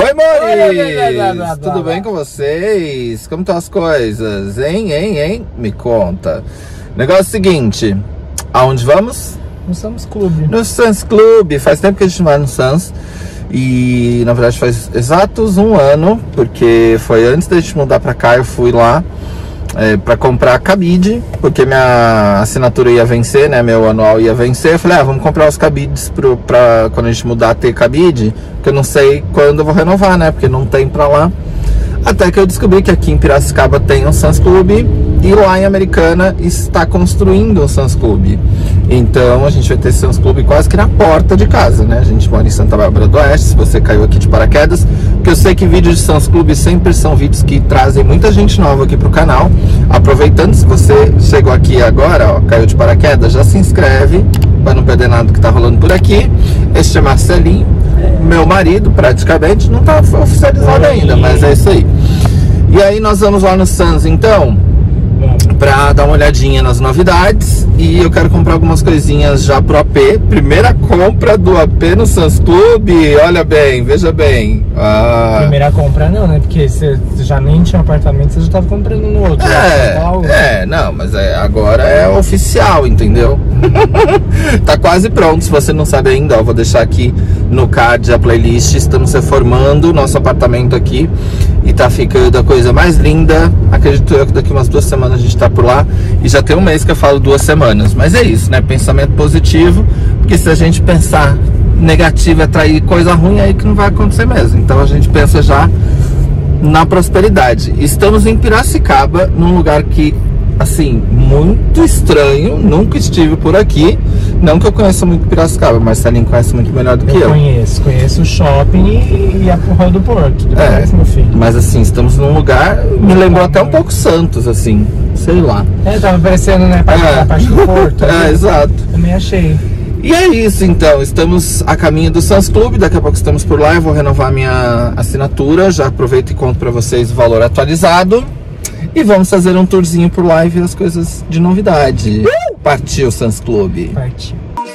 Oi, amores! Tudo bem com vocês? Como estão as coisas? Hein? Me conta. Negócio seguinte, aonde vamos? No Sam's Club. No Sam's Club. Faz tempo que a gente não vai no Sam's. E, na verdade, faz exatos 1 ano, porque foi antes da gente mudar pra cá, eu fui lá pra comprar cabide, porque minha assinatura ia vencer, né? Meu anual ia vencer. Eu falei, vamos comprar os cabides pra quando a gente mudar ter cabide, porque eu não sei quando eu vou renovar, né? Porque não tem pra lá. Até que eu descobri que aqui em Piracicaba tem um Sam's Club e lá em Americana está construindo um Sam's Club. Então a gente vai ter Sam's Club quase que na porta de casa, né? A gente mora em Santa Bárbara do Oeste, se você caiu aqui de paraquedas, porque eu sei que vídeos de Sam's Club sempre são vídeos que trazem muita gente nova aqui pro canal. Aproveitando, se você chegou aqui agora, ó, caiu de paraquedas, já se inscreve para não perder nada que tá rolando por aqui. Este é Marcelinho, meu marido, praticamente, não tá oficializado ainda, mas é isso aí. E aí nós vamos lá no Sam's, então, pra dar uma olhadinha nas novidades. E eu quero comprar algumas coisinhas já pro AP. Primeira compra do AP no Sam's Club. Olha bem, veja bem. Primeira compra não, né? Porque você já nem tinha apartamento, você já tava comprando no outro. Não, mas agora é oficial, entendeu? Tá quase pronto. Se você não sabe ainda, ó, vou deixar aqui no card a playlist. Estamos reformando o nosso apartamento aqui e tá ficando a coisa mais linda. Acredito eu que daqui umas 2 semanas a gente tá por lá. E já tem um mês que eu falo 2 semanas. Mas é isso, né? Pensamento positivo. Porque se a gente pensar negativo, atrair coisa ruim, aí que não vai acontecer mesmo. Então a gente pensa já na prosperidade. Estamos em Piracicaba, num lugar que, assim, muito estranho. Nunca estive por aqui. Não que eu conheça muito Piracicaba, mas Marcelinho conhece muito melhor do que eu. Conheço o shopping e a Rua do Porto. Meu filho. Mas assim, estamos num lugar, me lembrou até um pouco Santos, assim, sei lá. Tava parecendo, né, a parte do Porto. Exato. Também achei. E é isso, então, estamos a caminho do Sam's Club, daqui a pouco estamos por lá, eu vou renovar minha assinatura, já aproveito e conto pra vocês o valor atualizado. E vamos fazer um tourzinho por lá e ver as coisas de novidade. Partiu Sam's Club. Partiu.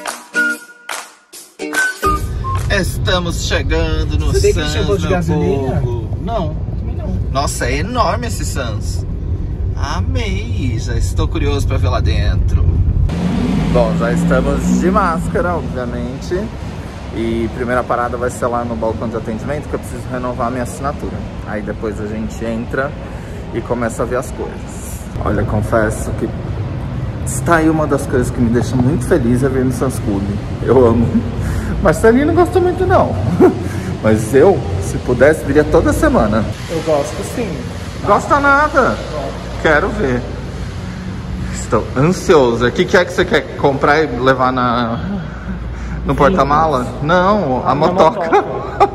Estamos chegando no Sam's, meu chegou de gasolina? povo. Não. Nossa, é enorme esse Sam's. Amei, já estou curioso para ver lá dentro. Bom, já estamos de máscara, obviamente. E primeira parada vai ser lá no balcão de atendimento, que eu preciso renovar minha assinatura. Aí depois a gente entra e começa a ver as coisas. Olha, confesso que está aí uma das coisas que me deixa muito feliz é ver no Sam's Club. Eu amo. Marcelinho não gostou muito não. Mas eu, se pudesse, viria toda semana. Eu gosto sim. Gosta nada. Quero ver. Estou ansioso. O que é que você quer comprar e levar no porta-mala? Não, a motoca.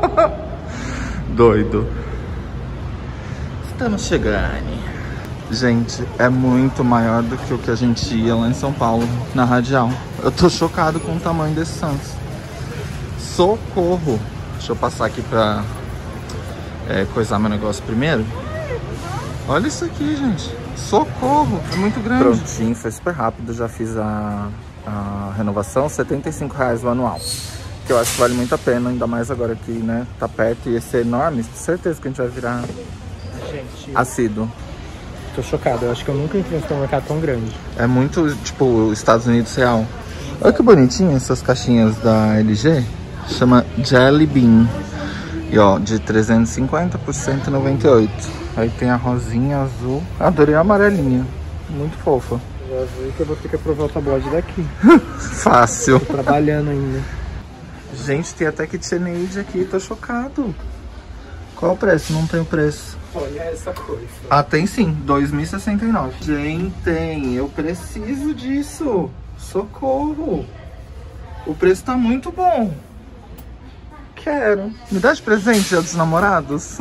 Doido. Estamos chegando. Gente, é muito maior do que o que a gente ia lá em São Paulo, na Radial. Eu tô chocado com o tamanho desse Sam's. Socorro. Deixa eu passar aqui pra coisar meu negócio primeiro. Olha isso aqui, gente. Socorro, é muito grande. Prontinho, foi super rápido. Já fiz a renovação, R$75 o anual. Que eu acho que vale muito a pena, ainda mais agora que, né, tá perto e esse é enorme. Certeza que a gente vai virar assíduo. Tô chocado, eu acho que eu nunca entrei num mercado tão grande. É muito, tipo, Estados Unidos real. Olha que bonitinho essas caixinhas da LG. Chama Jelly Bean. E ó, de 350 por 198. Aí tem a rosinha azul. Adorei a amarelinha. Muito fofa. Já vi que eu vou ter que aprovar o tabloide daqui. Fácil. Tô trabalhando ainda. Gente, tem até KitchenAid aqui, tô chocado. Qual o preço? Não tem o preço. Olha essa coisa. Ah, tem sim, R$2.069. Gente, eu preciso disso. Socorro. O preço tá muito bom. Quero. Me dá de presente, Dia dos Namorados?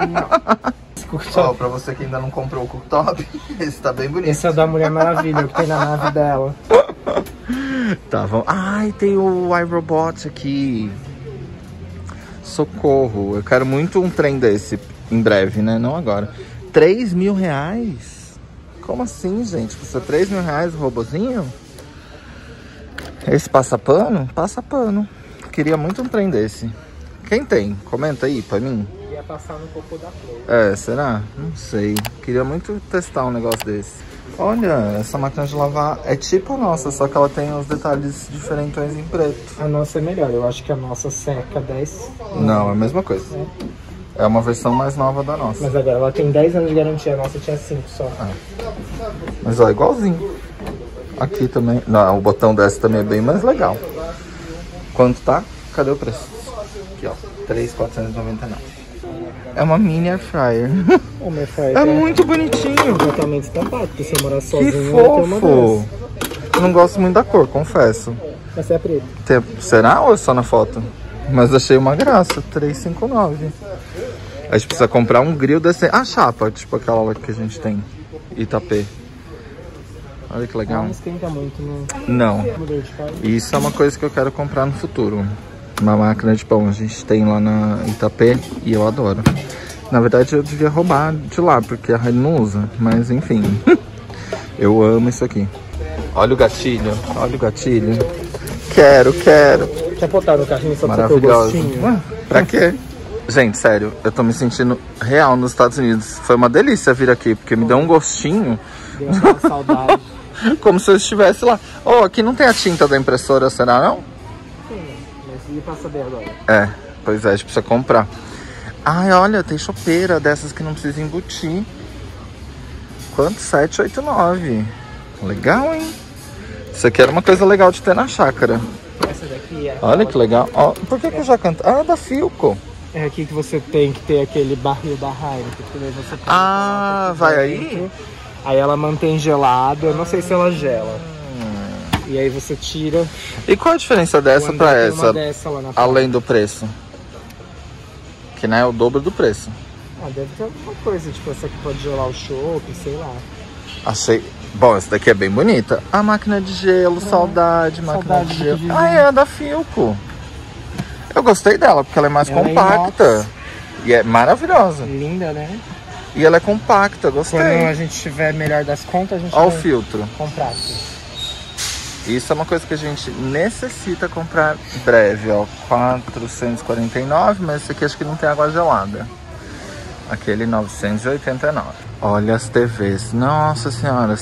Ó, pra você que ainda não comprou o cooktop, esse tá bem bonito. Esse é o da Mulher Maravilha, que tem na nave dela. Tá, vamos. Ai, tem o iRobot aqui. Socorro. Eu quero muito um trem desse em breve, né? Não agora. R$3.000? Como assim, gente? Custa R$3.000 o robozinho? Esse passa pano? Passa pano. Queria muito um trem desse. Quem tem? Comenta aí pra mim. ia passar no cocô da flor. É, será? Não sei. Queria muito testar um negócio desse. Olha, essa máquina de lavar é tipo a nossa, só que ela tem os detalhes diferentões em preto. A nossa é melhor, eu acho que a nossa seca 10. Não, é a mesma coisa. É uma versão mais nova da nossa. Mas agora ela tem 10 anos de garantia, a nossa tinha 5 só. Mas ó, igualzinho. Aqui também. Não, o botão dessa também é bem mais legal. Quanto tá? Cadê o preço? Aqui, ó. 3.499. É uma mini air fryer. O meu pai É muito bonitinho. totalmente estampado, porque se eu morar sozinho, Que eu vou ter uma fofo. dessa. Eu não gosto muito da cor, confesso. Essa é a preta. Será ou é só na foto? Mas achei uma graça. 359. A gente precisa comprar um grill desse. Ah, chapa, tipo aquela lá que a gente tem. Itapê. Olha que legal. Não esquenta muito, né? Não. Mudou de cara. Isso é uma coisa que eu quero comprar no futuro. Uma máquina de pão. A gente tem lá na Itapê e eu adoro. Na verdade eu devia roubar de lá, porque a Raine não usa. Mas enfim. Eu amo isso aqui. Olha o gatilho. Olha o gatilho. Quero. Quer botar no carrinho só pra ter o Maravilhoso. gostinho? Ué, pra quê? Gente, sério, eu tô me sentindo real nos Estados Unidos. Foi uma delícia vir aqui, porque me deu um gostinho. Deu uma saudade. Como se eu estivesse lá. Oh, aqui não tem a tinta da impressora, será não? Sim, mas e pra saber agora? É, pois é, a gente precisa comprar. Ai, olha, tem chopeira dessas que não precisa embutir. Quanto? 7,89. Legal, hein? Isso aqui era uma coisa legal de ter na chácara. Essa daqui é... Olha que legal. Ó, por que eu já canto? Ah, da Philco. É aqui que você tem que ter aquele barril da Heineken, porque daí você... Ah, vai aí? Aí ela mantém gelado, eu não sei se ela gela. E aí você tira... E qual a diferença dessa O pra André tem uma essa? dessa lá na Além do preço? Que não é o dobro do preço. Ah, deve ter alguma coisa, tipo essa aqui pode gelar o chopp, sei lá. Achei... Bom, essa daqui é bem bonita. A máquina de gelo, saudade, máquina saudade de do gelo. que Ah, é a da Philco. Eu gostei dela, porque ela é mais Ela é compacta. inox. E é maravilhosa. Linda, né? E ela é compacta, Quando gostei. a gente tiver melhor das contas, a gente Olha o vai filtro. comprar aqui. Isso é uma coisa que a gente necessita comprar breve, ó. 449, mas esse aqui acho que não tem água gelada. Aquele 989. Olha as TVs. Nossa senhora.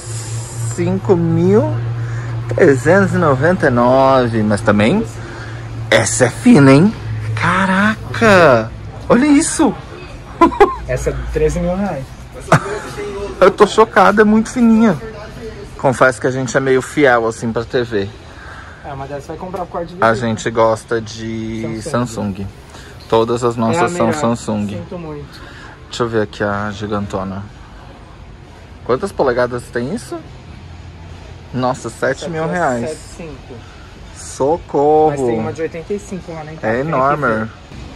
5.399. Mas também, essa é fina, hein? Caraca! Olha isso! Essa é de 13 mil reais. Eu tô chocada, é muito fininha. Confesso que a gente é meio fiel assim pra TV. É, uma dessas vai comprar o quarto de A vídeo. gente gosta de Samsung. Todas as É a nossas são melhor. Samsung. Sinto muito. Deixa eu ver aqui a gigantona. Quantas polegadas tem isso? Nossa, 7 mil reais. 7,5. Socorro. Mas tem uma de 85 lá na internet. É enorme.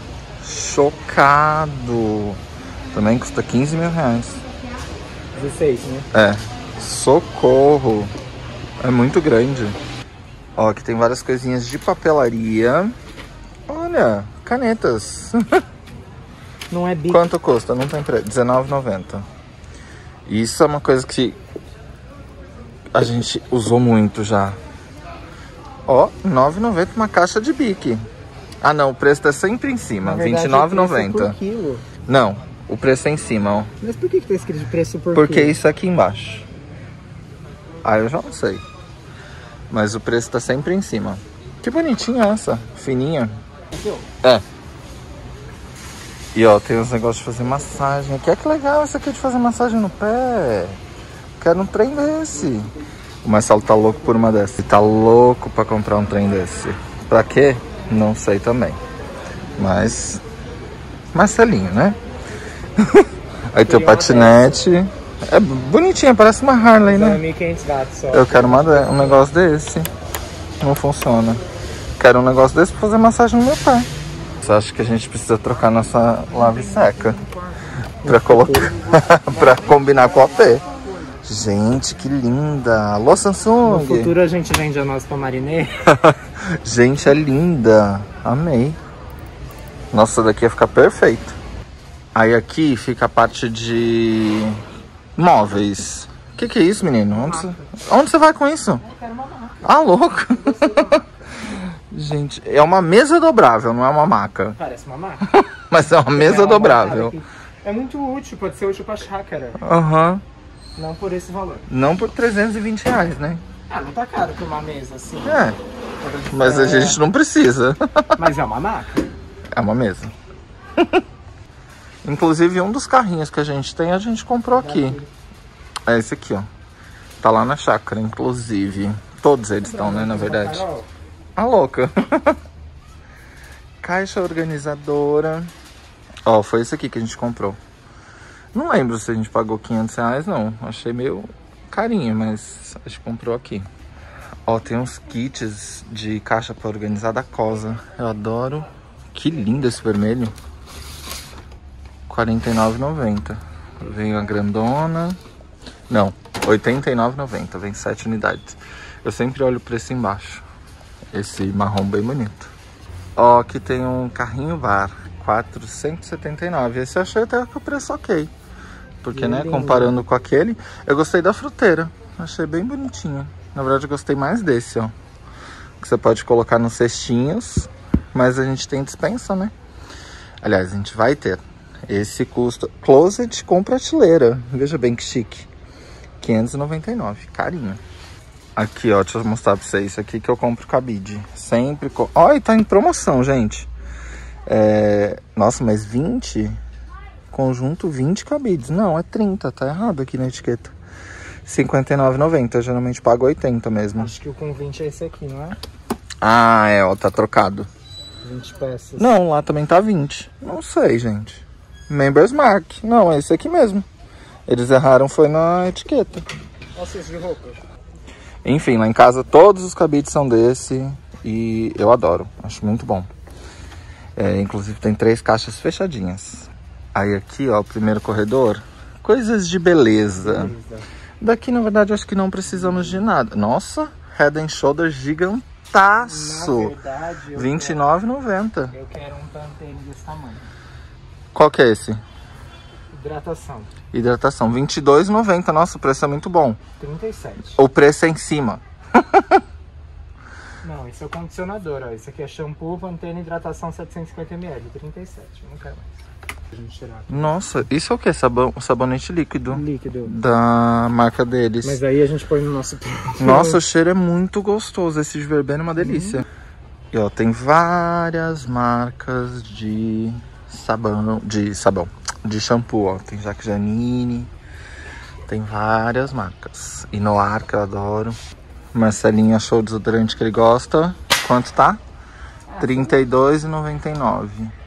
Chocado. Também custa 15 mil reais. 16, né? É. Socorro. É muito grande. Ó, aqui tem várias coisinhas de papelaria. Olha, canetas. Não é bico. Quanto custa? Não tem preço. R$19,90. Isso é uma coisa que a gente usou muito já. Ó, R$9,90 uma caixa de Bic. Ah, não, o preço tá sempre em cima. R$29,90. Por quilo. Não, o preço é em cima, ó. Mas por que tá escrito de preço por Porque quilo? isso aqui embaixo. Ah, eu já não sei. Mas o preço tá sempre em cima. Que bonitinha essa, fininha. É. E ó, tem uns negócios de fazer massagem aqui. Que legal esse aqui de fazer massagem no pé. Quero um trem desse. O Marcelo tá louco por uma dessa. Ele tá louco pra comprar um trem desse. Pra quê? Não sei também. Mas... Marcelinho, né? Aí tem o patinete. É bonitinha, parece uma Harley, né? 1.500 watts só. Eu quero um negócio desse. Não funciona. Quero um negócio desse pra fazer massagem no meu pé. Só acho que a gente precisa trocar nossa lave seca pra colocar pra combinar com a AP. Gente, que linda. Alô, Samsung. No futuro a gente vende a nossa pra Marinê. Gente, é linda. Amei. Nossa, daqui ia ficar perfeito. Aí aqui fica a parte de móveis. O que é isso, menino? Onde você vai com isso? Eu quero uma marca. Ah, louco. Gente, é uma mesa dobrável, não é uma maca. Parece uma maca. Mas é uma mesa dobrável. É muito útil, pode ser útil pra chácara. Aham. Não por esse valor. Não por 320 reais, né? Ah, não tá caro pra uma mesa assim. É. Mas a gente não precisa. Mas é uma maca. É uma mesa. Inclusive, um dos carrinhos que a gente tem, a gente comprou aqui. É esse aqui, ó. Tá lá na chácara, inclusive. Todos eles estão, né, na verdade. A louca. Caixa organizadora. Ó, foi esse aqui que a gente comprou. Não lembro se a gente pagou 500 reais, não. Achei meio carinho, mas a gente comprou aqui. Ó, tem uns kits de caixa pra organizar da Cosa. Eu adoro. Que lindo esse vermelho. R$ 49,90. Veio a grandona. Não, R$ 89,90. Vem 7 unidades. Eu sempre olho o preço embaixo. Esse marrom bem bonito. Ó, aqui tem um carrinho bar. R$ 479. Esse eu achei até que o preço ok. Porque, né, comparando com aquele, eu gostei da fruteira. Achei bem bonitinho. Na verdade, eu gostei mais desse, ó. Que você pode colocar nos cestinhos. Mas a gente tem dispensa, né? Aliás, a gente vai ter. Esse custa closet com prateleira. Veja bem que chique. R$ 599. Carinho. Aqui, ó. Deixa eu mostrar pra vocês. Isso aqui que eu compro cabide. Sempre... Ó, e tá em promoção, gente. Nossa, mas 20... Conjunto 20 cabides. Não, é 30. Tá errado aqui na etiqueta. R$ 59,90. Eu geralmente pago 80 mesmo. Acho que o com 20 é esse aqui, não é? Ah, é, ó. Tá trocado. 20 peças. Não, lá também tá 20. Não sei, gente. Members Mark. Não, é esse aqui mesmo. Eles erraram, foi na etiqueta. Nossa, esse de roupa. Enfim, lá em casa todos os cabides são desse. E eu adoro. Acho muito bom. Inclusive tem 3 caixas fechadinhas. Aí aqui, ó, o primeiro corredor. Coisas de beleza. Daqui, na verdade, acho que não precisamos de nada. Nossa, Head and Shoulders gigantaço. Na verdade, R$ 29,90. Eu quero um Pantene desse tamanho. Qual que é esse? Hidratação. Hidratação, R$ 22,90. Nossa, o preço é muito bom. 37. O preço é em cima. Não, esse é o condicionador, ó. Esse aqui é shampoo, Pantene, hidratação 750ml, 37. Não quero mais. A gente tirar aqui. Nossa, isso é o que? Sabonete líquido. Líquido. Da marca deles. Mas aí a gente põe no nosso... Nossa, o cheiro é muito gostoso. Esse de verbena é uma delícia. E ó, tem várias marcas de sabão. De shampoo, ó. Tem Jaque Janine. Tem várias marcas. E Noir, que eu adoro. Marcelinho achou o desodorante que ele gosta. Quanto tá? R$ 32,99.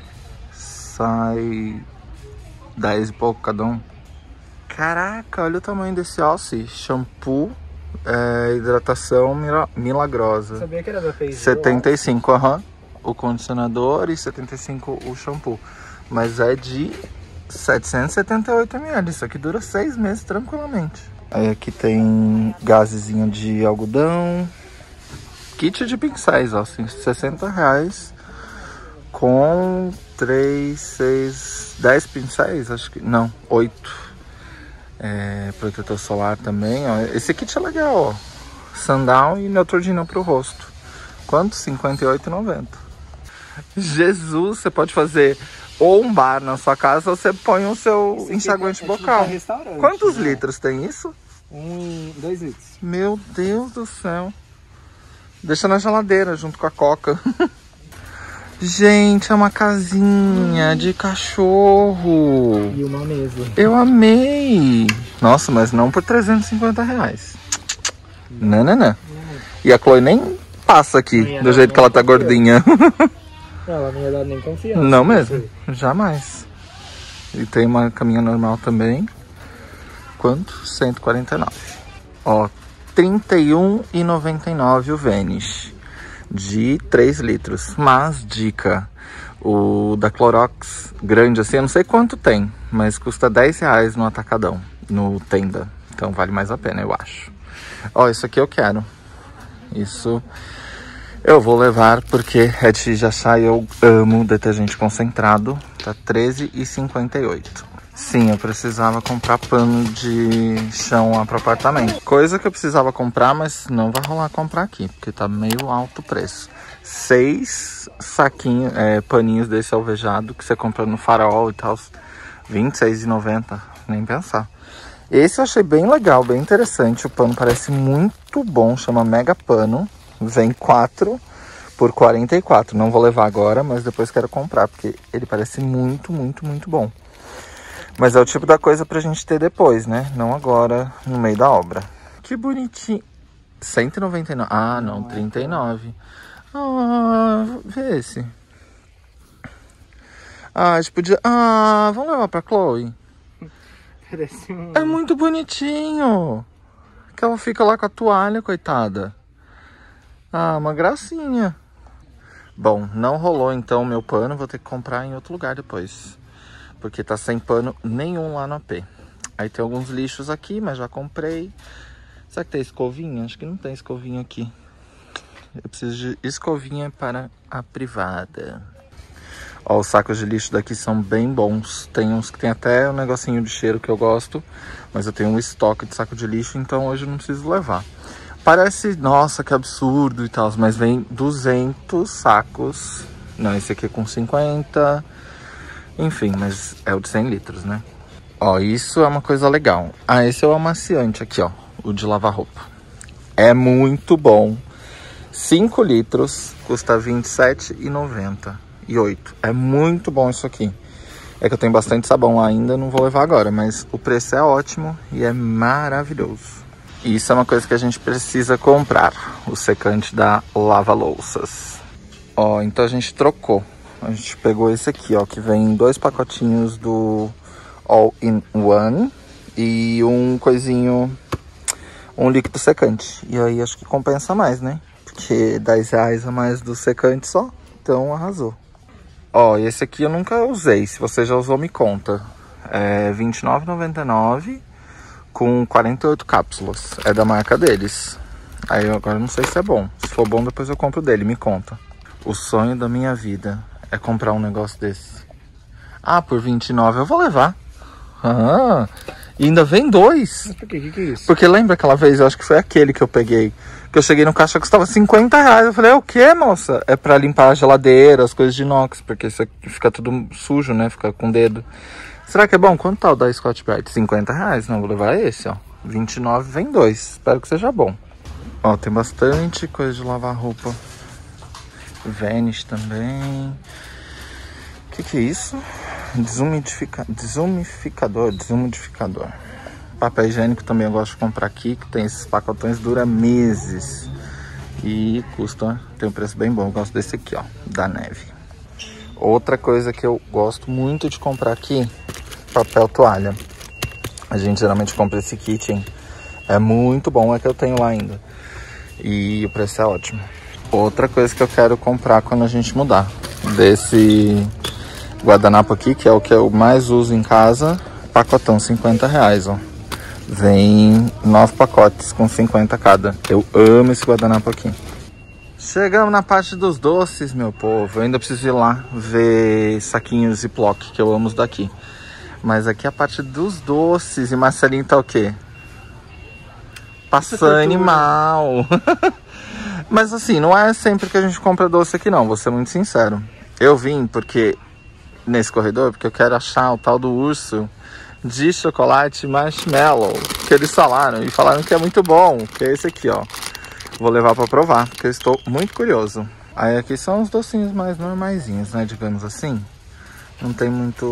Sai 10 e pouco cada um. Caraca, olha o tamanho desse alce. Shampoo, hidratação milagrosa. Sabia que era da Face? 75, aham. O condicionador e 75 o shampoo. Mas é de 778 ml. Isso aqui dura 6 meses tranquilamente. Aí aqui tem gazezinho de algodão. Kit de pincéis, ó. Assim, R$60. Com 3, 6, 10 pincéis, acho que... Não, 8. Protetor solar também, ó. Esse kit é legal, ó. Sundown e Neutrogena pro rosto. Quanto? R$58,90. Jesus, você pode fazer ou um bar na sua casa ou você põe o seu enxaguante bucal. Quantos litros tem isso? 2 litros. Meu Deus do céu. Deixa na geladeira junto com a coca. Gente, é uma casinha de cachorro. E uma mesa. Eu amei. Nossa, mas não por R$350. Não. E a Chloe nem passa aqui do jeito que ela tá gordinha. Ela não ia dar nem confiança. Não mesmo, jamais. E tem uma caminha normal também. Quanto? R$149. Ó, R$31,99 o Vanish. De 3 litros. Mas, dica, o da Clorox grande assim, eu não sei quanto tem, mas custa R$10 no atacadão, no Tenda. Então vale mais a pena, eu acho. Ó, isso aqui eu quero. Isso eu vou levar porque é de Jachá e eu amo detergente concentrado. Tá R$13,58. Sim, eu precisava comprar pano de chão lá pro apartamento. Coisa que eu precisava comprar, mas não vai rolar comprar aqui, porque tá meio alto o preço. 6 saquinhos, paninhos desse alvejado que você compra no Farol e tal, R$26,90, nem pensar. Esse eu achei bem legal, bem interessante, o pano parece muito bom, chama Mega Pano, vem 4 por R$44, não vou levar agora, mas depois quero comprar, porque ele parece muito, muito, muito bom. Mas é o tipo da coisa pra gente ter depois, né, não agora, no meio da obra. Que bonitinho, 199, ah não, 39. Ah, vê esse. Ah, a gente podia... Ah, vamos levar pra Chloe? Parece um... É muito bonitinho. Que ela fica lá com a toalha, coitada. Ah, uma gracinha. Bom, não rolou então o meu pano. Vou ter que comprar em outro lugar depois. Porque tá sem pano nenhum lá no AP. Aí tem alguns lixos aqui, mas já comprei. Será que tem escovinha? Acho que não tem escovinha aqui. Eu preciso de escovinha para a privada. Ó, os sacos de lixo daqui são bem bons. Tem uns que tem até um negocinho de cheiro que eu gosto. Mas eu tenho um estoque de saco de lixo, então hoje eu não preciso levar. Parece, nossa, que absurdo e tal. Mas vem 200 sacos. Não, esse aqui é com 50. Enfim, mas é o de 100 litros, né? Ó, isso é uma coisa legal. Ah, esse é o amaciante aqui, ó. O de lavar roupa. É muito bom. 5 litros, custa R$27,90. E 8. É muito bom isso aqui. É que eu tenho bastante sabão lá ainda, não vou levar agora. Mas o preço é ótimo e é maravilhoso. E isso é uma coisa que a gente precisa comprar. O secante da lava-louças. Ó, então a gente trocou. A gente pegou esse aqui, ó. Que vem 2 pacotinhos do All-in-One. E um coisinho... um líquido secante. E aí acho que compensa mais, né? Porque R$10 a mais do secante só. Então arrasou. Ó, esse aqui eu nunca usei. Se você já usou, me conta. É R$29,99 com 48 cápsulas. É da marca deles. Aí eu agora não sei se é bom. Se for bom, depois eu compro dele. Me conta. O sonho da minha vida é comprar um negócio desse. Ah, por R$29 eu vou levar. Ah, e ainda vem 2. Mas por quê? O que é isso? Porque lembra aquela vez, eu acho que foi aquele que eu peguei. Que eu cheguei no caixa, custava R$50. Eu falei, é o que, moça? É pra limpar a geladeira, as coisas de inox. Porque isso aqui fica tudo sujo, né? Fica com o dedo. Será que é bom? Quanto tá o da Scott Brite? R$50? Não, vou levar esse, ó. R$29 vem 2. Espero que seja bom. Ó, tem bastante coisa de lavar roupa. Vanish também. O que é isso? Desumidificador. Papel higiênico também eu gosto de comprar aqui, que tem esses pacotões, dura meses. E custa, tem um preço bem bom. Eu gosto desse aqui, ó, da Neve. Outra coisa que eu gosto muito de comprar aqui, papel toalha. A gente geralmente compra esse kit, hein? É muito bom, é que eu tenho lá ainda. E o preço é ótimo. Outra coisa que eu quero comprar quando a gente mudar, desse guardanapo aqui, que é o que eu mais uso em casa, pacotão, R$50, ó. Vem 9 pacotes com 50 cada. Eu amo esse guardanapo aqui. Chegamos na parte dos doces, meu povo. Eu ainda preciso ir lá ver saquinhos Ziploc, que eu amo os daqui. Mas aqui é a parte dos doces. E Marcelinho tá o quê? Passando animal. Mas assim, não é sempre que a gente compra doce aqui não, vou ser muito sincero. Eu vim porque nesse corredor, porque eu quero achar o tal do urso de chocolate marshmallow, que eles falaram, e falaram que é muito bom, que é esse aqui, ó. Vou levar pra provar, porque eu estou muito curioso. Aí aqui são os docinhos mais normaisinhos, né, digamos assim. Não tem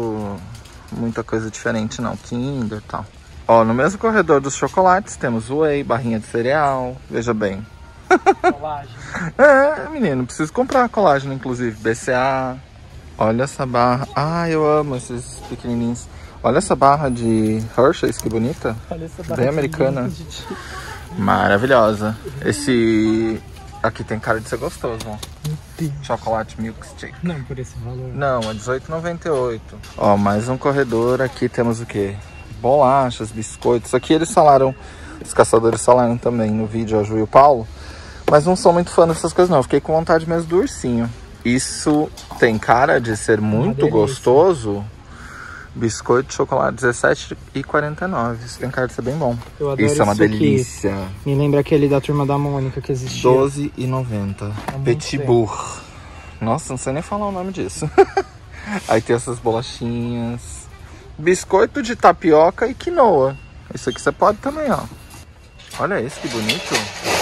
muita coisa diferente não, Kinder e tal. Ó, no mesmo corredor dos chocolates temos whey, barrinha de cereal, veja bem. Colágeno. É, menino, preciso comprar colágeno, inclusive, BCA. Olha essa barra, ah, eu amo esses pequenininhos. Olha essa barra de Hershey's, que bonita. Olha essa barra bem americana. Maravilhosa. Esse aqui tem cara de ser gostoso, ó. Chocolate milkshake. Não, por esse valor. Não, é R$18,98. Ó, mais um corredor. Aqui temos o quê? Bolachas, biscoitos. Aqui eles falaram, os caçadores falaram também no vídeo, a Ju e o Paulo. Mas não sou muito fã dessas coisas não. Eu fiquei com vontade mesmo do ursinho. Isso tem cara de ser muito gostoso. Biscoito de chocolate R$17,49. Isso tem cara de ser bem bom. Eu adoro isso é uma aqui. delícia. Me lembra aquele da Turma da Mônica que existia. R$12,90. Petit Bourg. Nossa, não sei nem falar o nome disso. Aí tem essas bolachinhas. Biscoito de tapioca e quinoa. Isso aqui você pode também, ó. Olha esse, que bonito.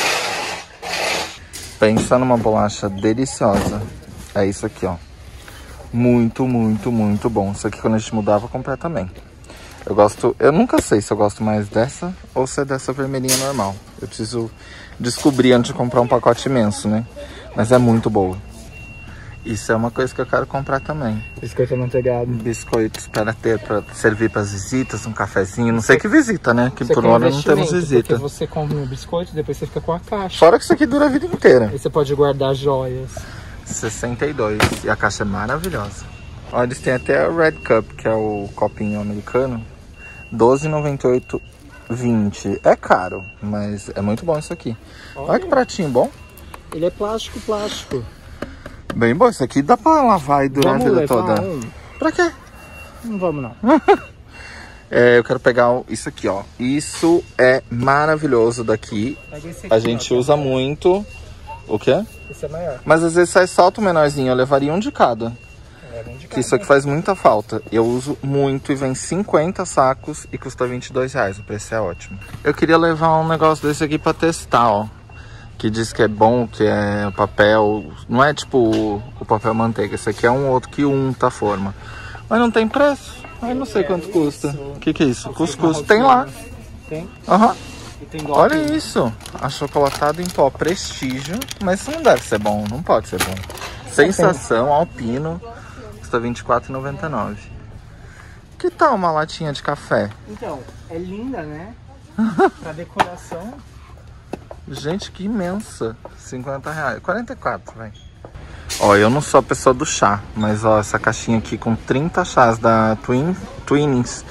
Pensa numa bolacha deliciosa. É isso aqui, ó. Muito, muito, muito bom. Isso aqui quando a gente mudar, eu vou comprar também. Eu gosto... Eu nunca sei se eu gosto mais dessa ou se é dessa vermelhinha normal. Eu preciso descobrir antes de comprar um pacote imenso, né? Mas é muito boa. Isso é uma coisa que eu quero comprar também. Biscoito amanteigado. Biscoitos para ter, para servir para as visitas, um cafezinho. Não sei que visita, né? Que por hora não temos visita. Porque você compra um biscoito e depois você fica com a caixa. Fora que isso aqui dura a vida inteira. Aí você pode guardar joias. 62. E a caixa é maravilhosa. Olha, eles têm até o Red Cup, que é o copinho americano. R$12,98, 20. É caro, mas é muito bom isso aqui. Olha que pratinho bom. Ele é plástico. Bem bom, isso aqui dá pra lavar e durar a vida toda. Pra quê? Não vamos não. Eu quero pegar isso aqui, ó. Isso é maravilhoso daqui. A gente usa muito. O quê? Esse é maior. Mas às vezes sai salto menorzinho, eu levaria um de cada. Que isso aqui faz muita falta. Eu uso muito e vem 50 sacos e custa R$22. O preço é ótimo. Eu queria levar um negócio desse aqui pra testar, ó. Que diz que é bom, que é papel... Não é tipo o papel manteiga. Esse aqui é um outro que unta a forma. Mas não tem preço. Aí não sei quanto custa. O que é isso? Cuscuz. Tem lá. Tem? Aham. Tem Olha isso. Achocolatado em pó Prestígio. Mas isso não deve ser bom. Não pode ser bom. Sensação Alpino. Custa R$24,99. Que tal uma latinha de café? Então, é linda, né? Pra decoração. Gente, que imensa. R$50. 44, velho. Ó, eu não sou a pessoa do chá, mas ó, essa caixinha aqui com 30 chás da Twinings,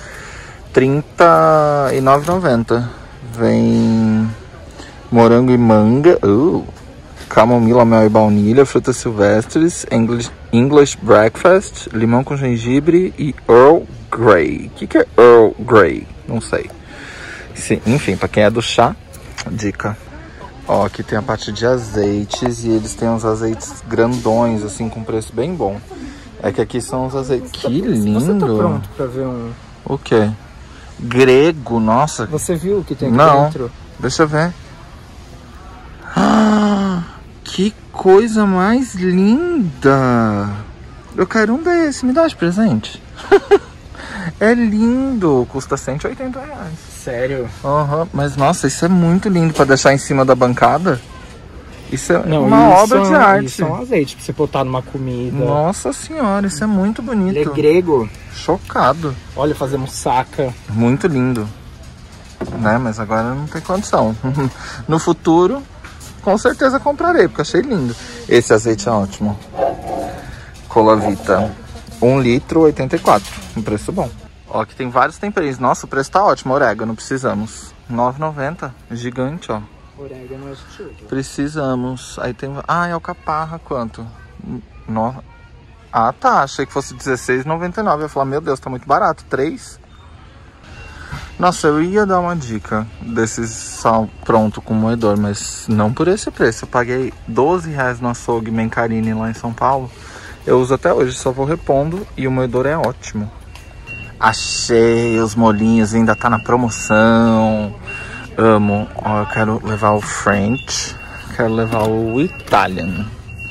R$39,90. Vem morango e manga, camomila, mel e baunilha, frutas silvestres, English breakfast, limão com gengibre e Earl Grey. O que é Earl Grey? Não sei. Sim, enfim, pra quem é do chá, dica. Ó, aqui tem a parte de azeites e eles têm uns azeites grandões, assim, com preço bem bom. É que aqui são os azeites. Que lindo! Você tá pronto pra ver um... O quê? Grego, nossa. Você viu o que tem aqui dentro? Não, deixa eu ver. Ah, que coisa mais linda! Eu quero um desse, me dá de presente. É lindo, custa R$180. Sério? Aham, mas nossa, isso é muito lindo pra deixar em cima da bancada. Isso é Não, uma obra de arte. Isso é um azeite pra você botar numa comida. Nossa senhora, isso é muito bonito. Ele é grego. Chocado. Olha, fazer moussaka. Muito lindo. Né, mas agora não tem condição. No futuro, com certeza comprarei, porque achei lindo. Esse azeite é ótimo. Colavita. 1 litro, 84. Um preço bom. Ó, aqui tem vários temperinhos. Nossa, o preço tá ótimo. Orégano, precisamos. R$9,90. Gigante, ó. Orégano é tudo. Precisamos. Aí tem... Ah, é alcaparra. Quanto? Ah, tá. Achei que fosse R$16,99. Eu ia falar, meu Deus, tá muito barato. 3. Nossa, eu ia dar uma dica desses sal pronto com moedor, mas não por esse preço. Eu paguei R$12 no açougue Mencarini lá em São Paulo. Eu uso até hoje, só vou repondo e o moedor é ótimo. Achei os molinhos, ainda tá na promoção. Amo. Ó, eu quero levar o French, quero levar o Italian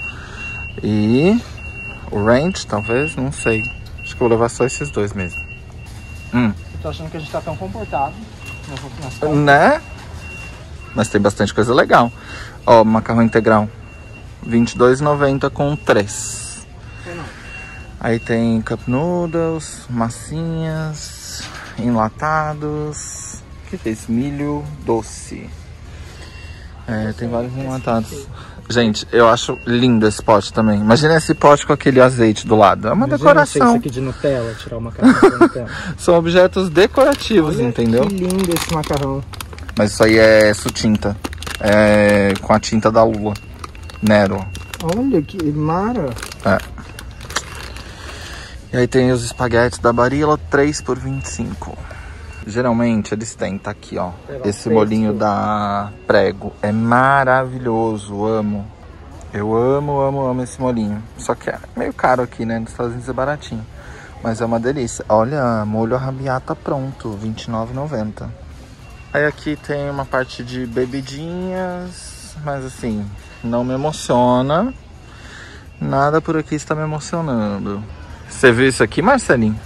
e o Ranch, talvez, não sei. Acho que eu vou levar só esses dois mesmo. Eu tô achando que a gente tá tão comportado. Né? Mas tem bastante coisa legal. Ó, macarrão integral. R$22,90 com 3. Aí tem cup noodles, massinhas, enlatados. O que é isso? Milho doce. Tem vários enlatados. Gente, eu acho lindo esse pote também. Imagina esse pote com aquele azeite do lado. É uma decoração. Isso aqui de Nutella, tirar o macarrão de Nutella. São objetos decorativos, olha, entendeu? Que lindo esse macarrão. Mas isso aí é sutinta. É com a tinta da Lula. Nero. Olha que mara. E aí tem os espaguetes da Barilla, 3 por 25. Geralmente eles têm, tá aqui, ó. Esse bolinho da Prego é maravilhoso, amo. Eu amo esse molinho. Só que é meio caro aqui, né? Nos Estados Unidos é baratinho. Mas é uma delícia. Olha, molho arrabbiata pronto, R$29,90. Aí aqui tem uma parte de bebidinhas, mas assim, não me emociona. Nada por aqui está me emocionando. Você viu isso aqui, Marcelinho?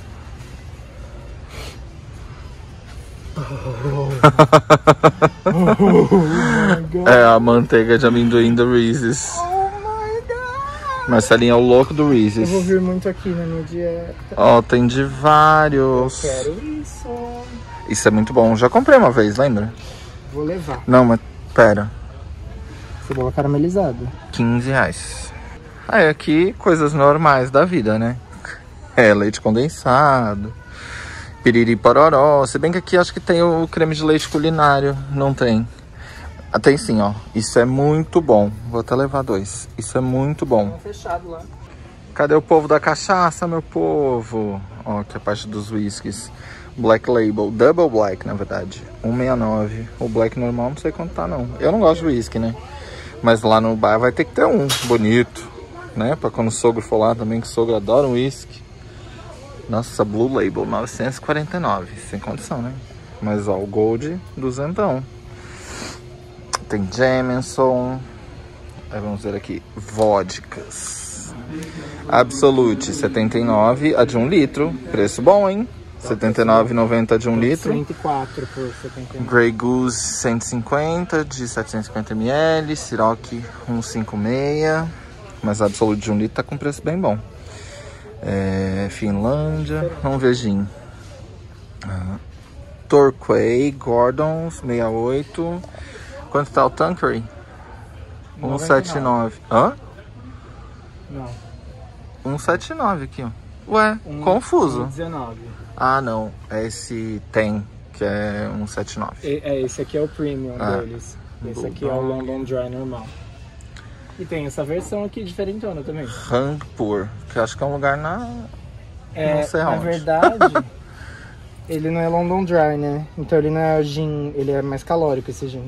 É a manteiga de amendoim do Reese's. Marcelinho é o louco do Reese's. Eu vou vir muito aqui na minha dieta. Ó, tem de vários. Eu quero isso. Isso é muito bom. Já comprei uma vez, lembra? Vou levar. Não, mas pera. Cebola caramelizada. R$15. Aí aqui, coisas normais da vida, né? É, leite condensado, piriri pororó. Se bem que aqui acho que tem o creme de leite culinário. Não tem. Ah, tem sim, ó. Isso é muito bom. Vou até levar 2. Isso é muito bom. Fechado lá. Cadê o povo da cachaça, meu povo? Ó, aqui a parte dos whiskies. Black Label, Double Black, na verdade. R$1,69. O Black normal não sei quanto tá, não. Eu não gosto de whisky, né? Mas lá no bar vai ter que ter um bonito, né? Pra quando o sogro for lá também, que o sogro adora um whisky. Nossa, Blue Label, 949. Sem condição, né? Mas ó, o Gold, 200. Tem Jameson. Aí vamos ver aqui. Vodkas. Absolute, 79. A de 1 litro. Preço bom, hein? R$79,90 de 1 litro. 104 por 79. Grey Goose, 150 de 750 ml. Ciroc, 156. Mas a Absolute de 1 litro tá com preço bem bom. Finlândia. Vamos ver gin. Torquay, Gordon's, 68. Quanto tá o Tanqueray? 179. Hã? Não. 179 aqui, ó. Ué, confuso. 19. Ah, não. É esse tem, que é 179. Esse aqui é o premium deles. Esse aqui é o London Dry normal. E tem essa versão aqui diferentona também. Rangpur, que eu acho que é um lugar na... não sei na aonde. verdade, ele não é London Dry, né? Então ele não é gin, ele é mais calórico esse gin.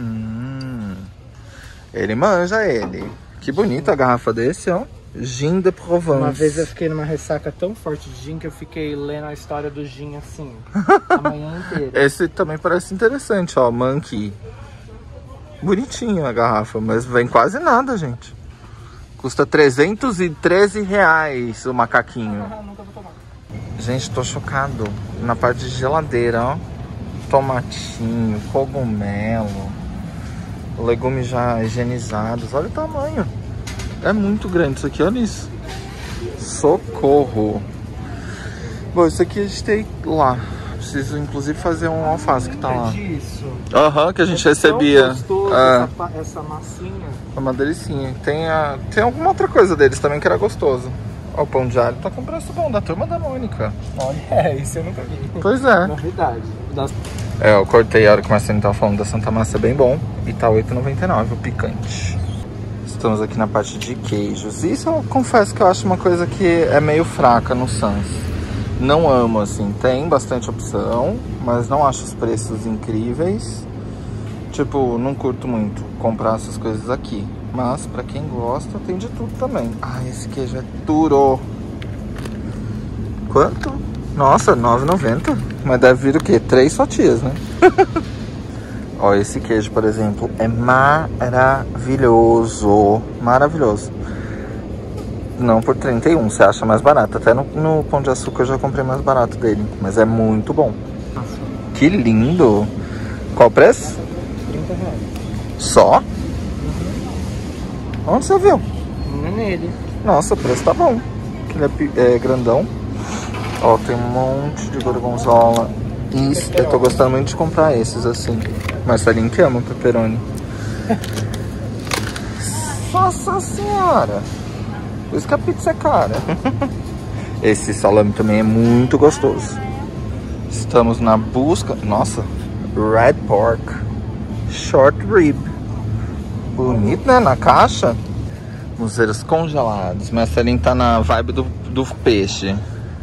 Ele manja ele. Que bonita a garrafa desse, ó. Gin de Provence. Uma vez eu fiquei numa ressaca tão forte de gin que eu fiquei lendo a história do gin assim, a manhã inteira. Esse também parece interessante, ó. Monkey. Bonitinho a garrafa, mas vem quase nada, gente. Custa R$313 o macaquinho. Nunca vou tomar. Gente, tô chocado. Na parte de geladeira, ó. Tomatinho, cogumelo, legumes já higienizados. Olha o tamanho. É muito grande isso aqui, olha isso. Socorro. Bom, isso aqui a gente tem lá. Preciso inclusive fazer um alface que tá lá. Disso. Aham, que a gente recebia. Gostoso, essa massinha. É uma delicinha. Tem alguma outra coisa deles também que era gostoso. Ó, o pão de alho tá com preço bom, da Turma da Mônica. Olha, isso eu nunca vi. Pois é. Novidade. Eu cortei a hora que o Marcelinho tava falando da Santa Massa, é bem bom. E tá R$8,99 o picante. Estamos aqui na parte de queijos. Isso eu confesso que eu acho uma coisa que é meio fraca no Sam's. Não amo, assim. Tem bastante opção, mas não acho os preços incríveis. Tipo, não curto muito comprar essas coisas aqui. Mas pra quem gosta, tem de tudo também. Ah, esse queijo é duro. Quanto? Nossa, R$9,90. Mas deve vir o quê? 3 fatias, né? Ó, esse queijo, por exemplo, é maravilhoso. Maravilhoso. Não por 31, você acha mais barato. Até no Pão de Açúcar eu já comprei mais barato dele. Mas é muito bom. Nossa. Que lindo. Qual o preço? R$30. Só? Onde você viu? Não é nele. Nossa, o preço tá bom. Ele é grandão. Ó, tem um monte de gorgonzola. Isso, eu tô gostando muito de comprar esses assim. Marcelinho que ama pepperoni. Nossa senhora. Por isso que a pizza é cara. Esse salame também é muito gostoso. Estamos na busca... Nossa. Red Pork Short Rib. Bonito, né? Na caixa. Museiros congelados. Marcelinho tá na vibe do peixe.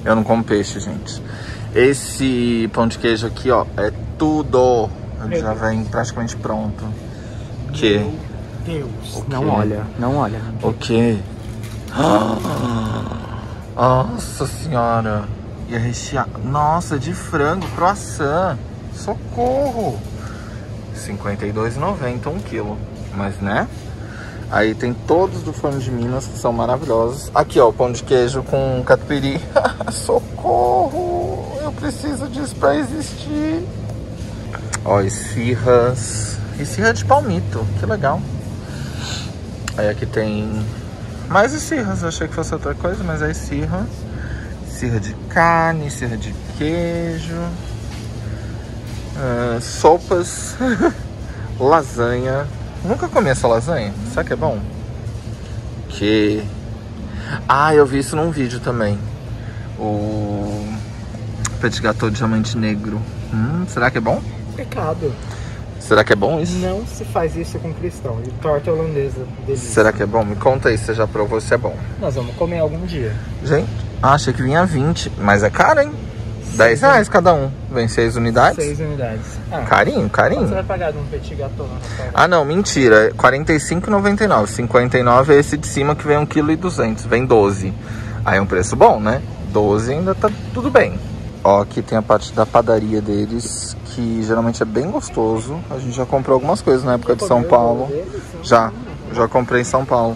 Eu não como peixe, gente. Esse pão de queijo aqui, ó, é tudo. Ele já vem praticamente pronto. O quê? Deus. Não olha, não olha. O quê? Nossa senhora. E é recheado. Nossa, de frango, croissant. Socorro. R$52,90 1 quilo. Mas, né? Aí tem todos do Forno de Minas, que são maravilhosos. Aqui, ó, o pão de queijo com catupiry. Socorro! Eu preciso disso pra existir. Ó, esfirras. Esfirra de palmito, que legal. Aí aqui tem mais esfirras. Eu achei que fosse outra coisa, mas é esfirra. Esfirra de carne, esfirra de queijo. Sopas. Lasanha. Nunca comi essa lasanha. Será que é bom? Eu vi isso num vídeo também. O petit gâteau de diamante negro. Será que é bom? Pecado. Será que é bom isso? Não se faz isso com cristão. E torta holandesa, delícia. Será que é bom? Me conta aí se você já provou se é bom. Nós vamos comer algum dia. Gente, achei que vinha 20. Mas é caro, hein? R$10 cada um. Vem 6 unidades? 6 unidades. Carinho, carinho. Quanto você vai pagar de um petit gâteau na restaurante? Não, mentira. R$45,99. R$59 é esse de cima que vem 1,2 kg. Vem 12. Aí é um preço bom, né? 12 ainda tá tudo bem. Ó, aqui tem a parte da padaria deles, que geralmente é bem gostoso. A gente já comprou algumas coisas na época de São Paulo. Já comprei em São Paulo.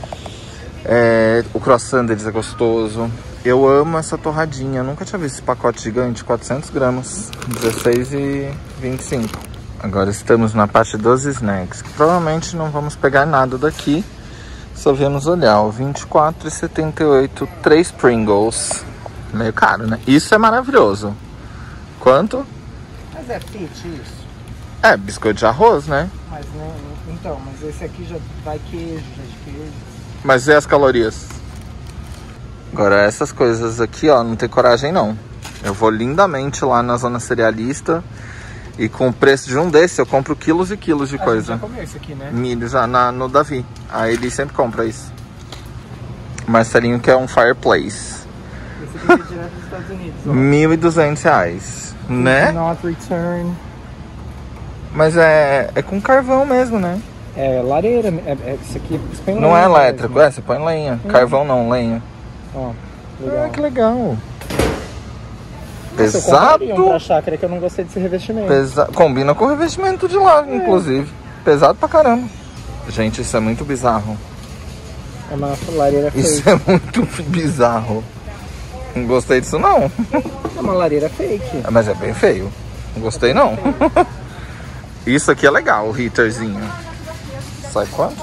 O croissant deles é gostoso. Eu amo essa torradinha. Eu nunca tinha visto esse pacote gigante, 400 gramas, R$16,25. Agora estamos na parte dos snacks, que provavelmente não vamos pegar nada daqui. Só viemos olhar, ó, R$24,78, 3 Pringles. Meio caro, né? Isso é maravilhoso. Quanto? Mas é fit isso? É, biscoito de arroz, né? Mas não, então, mas esse aqui já vai queijo, já de queijo. Mas e as calorias? Agora essas coisas aqui, ó, não tem coragem não. Eu vou lindamente lá na zona cerealista e com o preço de um desse eu compro quilos e quilos de coisa. Já comeu isso aqui, né? Milho já no Davi. Aí ele sempre compra isso. Marcelinho quer um fireplace. Esse aqui é direto dos Estados Unidos, ó. R$1.200, né? Not return. Mas é com carvão mesmo, né? É lareira, isso aqui põe lenha. Não é elétrico, você põe lenha. Carvão não, lenha. Ó, legal. Que legal. Nossa, Pesado. eu compraria pra chácara que eu não gostei desse revestimento. Combina com o revestimento de lá, inclusive. Pesado pra caramba. Gente, isso é muito bizarro. É uma lareira fake. Isso é muito bizarro. Não gostei disso, não. É uma lareira fake. Mas é bem feio. Não gostei, não. Isso aqui é legal, o heaterzinho. Sai quanto?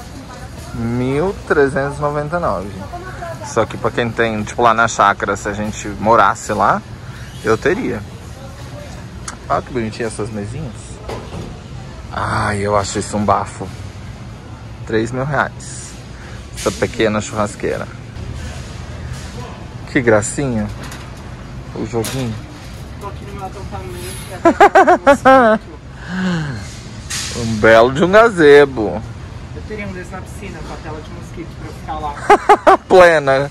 R$1.399. Só que pra quem tem, tipo, lá na chácara, se a gente morasse lá, eu teria. Olha que bonitinha essas mesinhas. Ai, eu acho isso um bafo. R$3.000. Essa pequena churrasqueira. Que gracinha. O joguinho. Tô aqui no meu acampamento. Um belo de um gazebo. Eu teria um desse na piscina com a tela de mosquito pra eu ficar lá. Plena.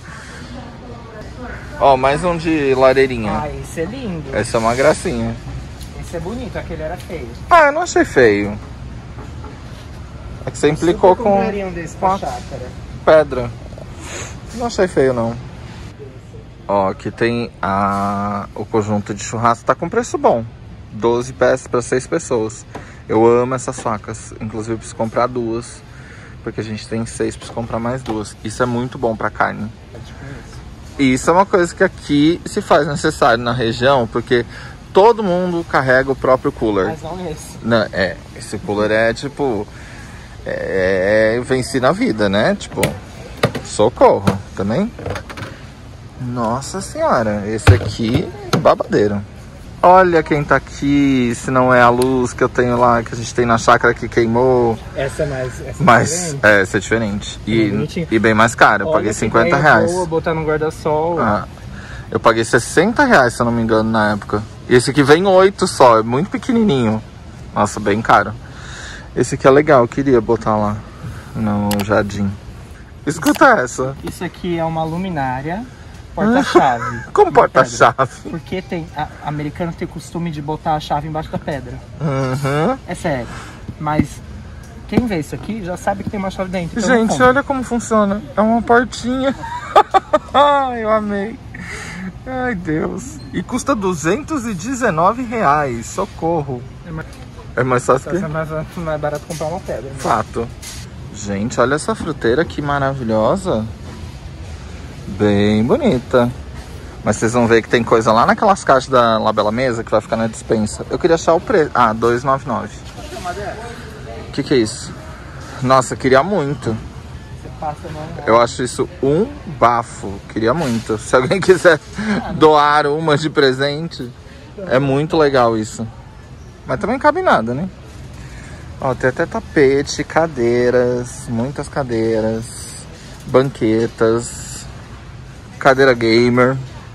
Ó, mais um de lareirinha. Esse é lindo. Esse é uma gracinha. Esse é bonito, aquele era feio. Eu não achei feio. É que você implicou com um desse pra chácara. pedra. Não achei feio, não. Ó, aqui tem o conjunto de churrasco, tá com preço bom. 12 peças para 6 pessoas. Eu amo essas facas. Inclusive, preciso comprar 2. Porque a gente tem 6, preciso comprar mais 2. Isso é muito bom para carne. E isso é uma coisa que aqui se faz necessário na região, porque todo mundo carrega o próprio cooler. Mas não esse. Não, esse cooler é tipo... venci na vida, né? Tipo, socorro também. Nossa senhora, esse aqui é babadeiro. Olha quem tá aqui, se não é a luz que eu tenho lá, que a gente tem na chácara que queimou. Essa é mais... Mas essa é diferente. E bem mais cara, eu paguei R$50. Vou botar no guarda-sol. Eu paguei R$60, se eu não me engano, na época. E esse aqui vem 8 só, é muito pequenininho. Nossa, bem caro. Esse aqui é legal, eu queria botar lá no jardim. Escuta essa. Isso aqui é uma luminária porta-chave. Como porta-chave? Porque americano tem o costume de botar a chave embaixo da pedra. Uhum. É sério. Mas quem vê isso aqui já sabe que tem uma chave dentro. Então gente, olha como funciona. É uma portinha. Ai, eu amei. Ai, Deus. E custa R$219. Socorro. É mais fácil que... É mais barato comprar uma pedra. Né? Fato. Gente, olha essa fruteira que maravilhosa. Bem bonita. Mas vocês vão ver que tem coisa lá naquelas caixas da Labela Mesa que vai ficar na dispensa. Eu queria achar o preço. Ah, R$2,99. O que é isso? Nossa, eu queria muito. Eu acho isso um bafo. Queria muito. Se alguém quiser doar uma de presente, é muito legal isso. Mas também cabe nada, né? Ó, tem até tapete, cadeiras, muitas cadeiras, banquetas, cadeira gamer.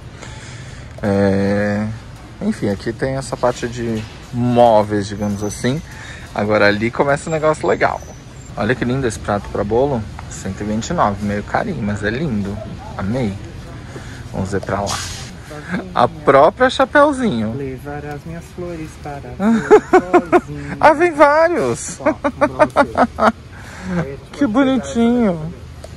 Enfim, aqui tem essa parte de móveis, digamos assim. Agora ali começa um negócio legal. Olha que lindo esse prato para bolo. 129, meio carinho, mas é lindo. Amei. Vamos ver pra lá. A própria Chapeuzinho. Levar as minhas flores para sozinho. Ah, vem vários. Que bonitinho.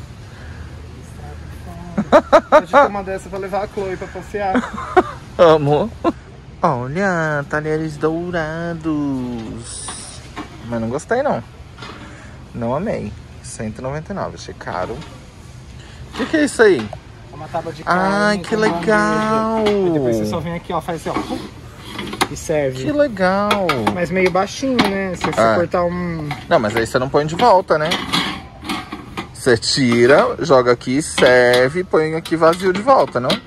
A gente uma dessa pra levar a Chloe pra passear. Amo. Olha, talheres dourados. Mas não gostei não. Não amei. 199, achei caro. O que é isso aí? É uma tábua de carne. Ai, que legal. E depois você só vem aqui, ó, faz assim, ó. E serve. Que legal. Mas meio baixinho, né? Se você cortar um... Não, mas aí você não põe de volta, né? Você tira, joga aqui, serve, põe aqui vazio de volta, não?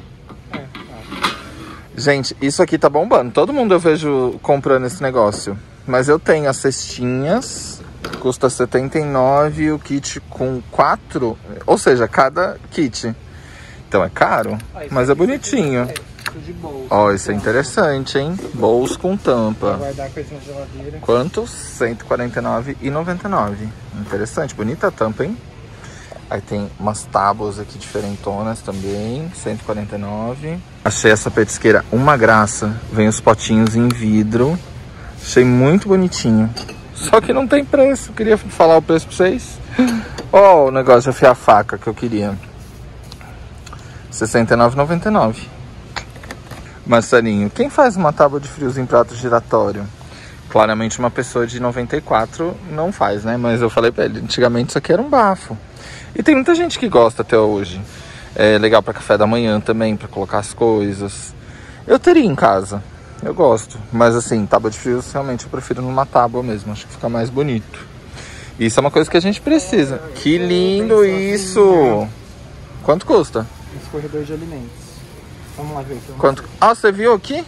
Gente, isso aqui tá bombando. Todo mundo eu vejo comprando esse negócio. Mas eu tenho as cestinhas, custa R$79 o kit com 4, ou seja, cada kit. Então é caro, mas é bonitinho. Ó, isso é interessante, hein? Bolso com tampa. Guardar coisa na geladeira. Quanto? R$149,99. Interessante, bonita a tampa, hein? Aí tem umas tábuas aqui diferentonas também, R$149. Achei essa petisqueira uma graça. Vem os potinhos em vidro. Achei muito bonitinho. Só que não tem preço. Queria falar o preço pra vocês. Ó, o negócio de afiar a faca que eu queria. R$69,99. Marcelinho, quem faz uma tábua de frios em prato giratório? Claramente uma pessoa de 94 não faz, né? Mas eu falei pra ele, antigamente isso aqui era um bafo. E tem muita gente que gosta até hoje. É legal para café da manhã também, para colocar as coisas. Eu teria em casa, eu gosto. Mas assim, tábua de frios realmente eu prefiro numa tábua mesmo, acho que fica mais bonito. Isso é uma coisa que a gente precisa. Que lindo isso! Quanto custa? Escorredor de alimentos. Vamos lá ver. Quanto? Ah, você viu aqui?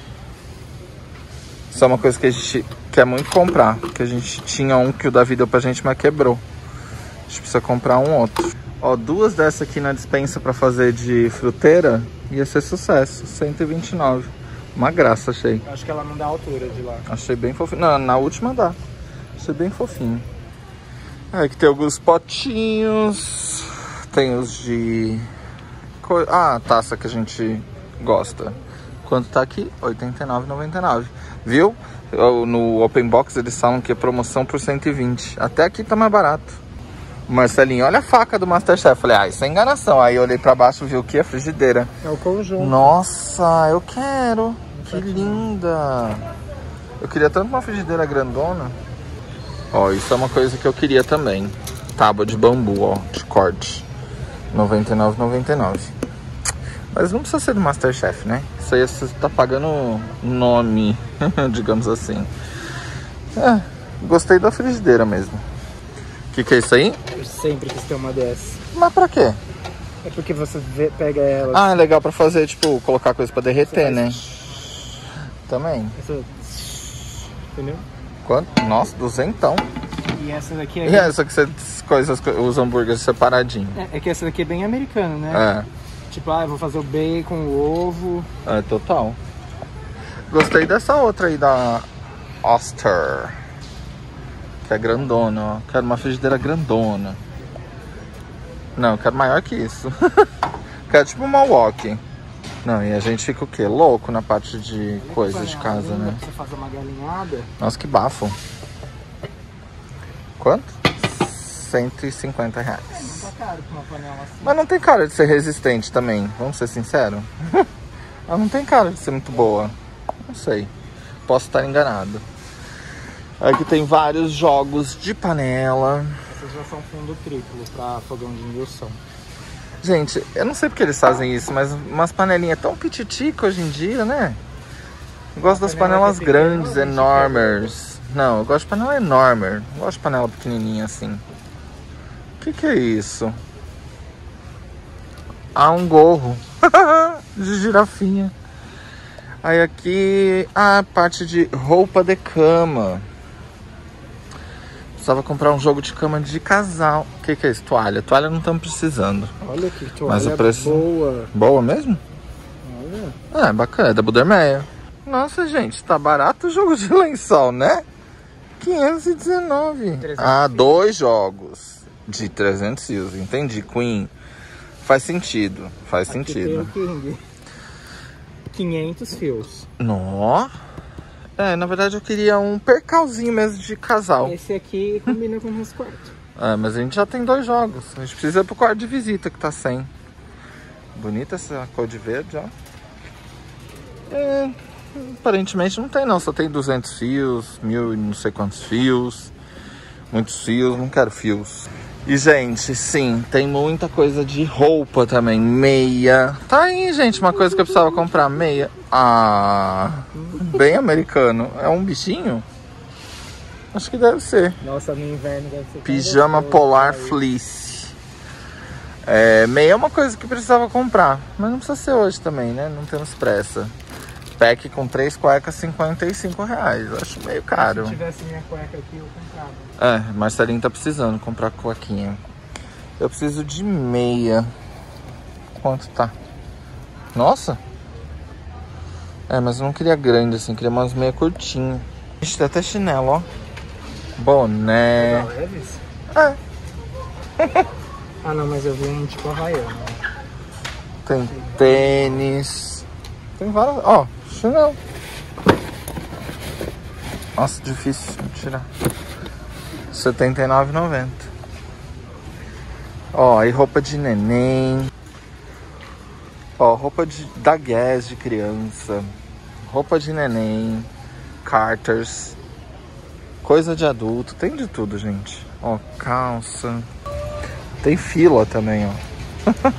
Isso é uma coisa que a gente quer muito comprar. Que a gente tinha um que o Davi deu pra gente, mas quebrou. A gente precisa comprar um outro. Ó, duas dessas aqui na dispensa pra fazer de fruteira. Ia ser sucesso. 129. Uma graça, achei. Acho que ela não dá a altura de lá. Achei bem fofinho. Não, na última dá. Achei bem fofinho. Aqui tem alguns potinhos. Tem os de... Ah, a taça que a gente gosta. Quanto tá aqui? R$ 89,99. Viu? No Open Box eles falam que é promoção por 120. Até aqui tá mais barato. Marcelinho, olha a faca do Masterchef. Falei, ah, isso é enganação. Aí eu olhei pra baixo e vi o que? A frigideira. É o conjunto. Nossa, eu quero. Que linda. Eu queria tanto uma frigideira grandona. Ó, isso é uma coisa que eu queria também. Tábua de bambu, ó, de corte. R$ 99,99. Mas não precisa ser do Masterchef, né? Isso aí você tá pagando nome, digamos assim. É, gostei da frigideira mesmo. O que é isso aí? Eu sempre quis ter uma dessa. Mas pra quê? É porque você pega ela... Ah, é legal pra fazer, tipo, colocar coisa pra derreter, né? Também. Entendeu? Quanto? Nossa, 200. E essa daqui é... E essa que você coisas, os hambúrgueres separadinho. É que essa daqui é bem americana, né? É. Tipo, eu vou fazer o bacon, o ovo. É, total. Gostei dessa outra aí da Oster. Que é grandona, ó. Quero uma frigideira grandona. Não, eu quero maior que isso. Que é tipo uma wok. Não, e a gente fica o quê? Louco na parte de coisas de casa, né? Você fazer uma galinhada. Nossa, que bafo. Quanto? R$150. Não tá caro pra uma panela assim. Mas não tem cara de ser resistente também, vamos ser sinceros. Ela não tem cara de ser muito boa. Não sei. Posso estar enganado. Aqui tem vários jogos de panela. Essas já são fundo triplo pra fogão de indução. Gente, eu não sei porque eles fazem isso, mas umas panelinhas tão pititica hoje em dia, né? Eu gosto das panelas grandes, enormes. Não, eu gosto de panela enorme. Não gosto de panela pequenininha assim. O que é isso? Ah, um gorro de girafinha. Aí aqui a parte de roupa de cama. Precisava comprar um jogo de cama de casal. O que é isso? Toalha. Toalha não estamos precisando. Olha que toalha. Mas o preço... boa. Boa mesmo? Olha. É, bacana. É da Budermeyer. Nossa, gente, tá barato o jogo de lençol, né? 519. Ah, 2 jogos de 300 fios. Entendi, Queen. Faz sentido. Faz sentido. Tem o King. 500 fios. Nó. É, na verdade eu queria um percalzinho mesmo de casal. Esse aqui combina com o nosso quarto. É, mas a gente já tem 2 jogos. A gente precisa ir pro quarto de visita que tá sem. Bonita essa cor de verde, ó. É, aparentemente não tem não, só tem 200 fios, 1000 e não sei quantos fios. Muitos fios, não quero fios. E, gente, sim, tem muita coisa de roupa também. Meia. Tá aí, gente, uma coisa que eu precisava comprar. Meia. Ah, bem americano. É um bichinho? Acho que deve ser. Nossa, no inverno deve ser... Pijama polar fleece. É, meia é uma coisa que precisava comprar. Mas não precisa ser hoje também, né? Não temos pressa. Pack com 3 cuecas, R$55. Acho meio caro. Se tivesse minha cueca aqui, eu comprava. É, Marcelinho tá precisando comprar cuequinha. Eu preciso de meia. Quanto tá? Nossa! É, mas eu não queria grande assim, queria umas meia curtinha. A gente tem até chinelo, ó. Boné. Leves? É. Ah, não, mas eu vi um tipo havaiano. Tem tênis. Tem várias. Ó, chinelo. Nossa, difícil de tirar. R$79,90. Ó, aí roupa de neném. Ó, roupa da Guess de criança. Roupa de neném. Carters. Coisa de adulto. Tem de tudo, gente. Ó, calça. Tem fila também, ó.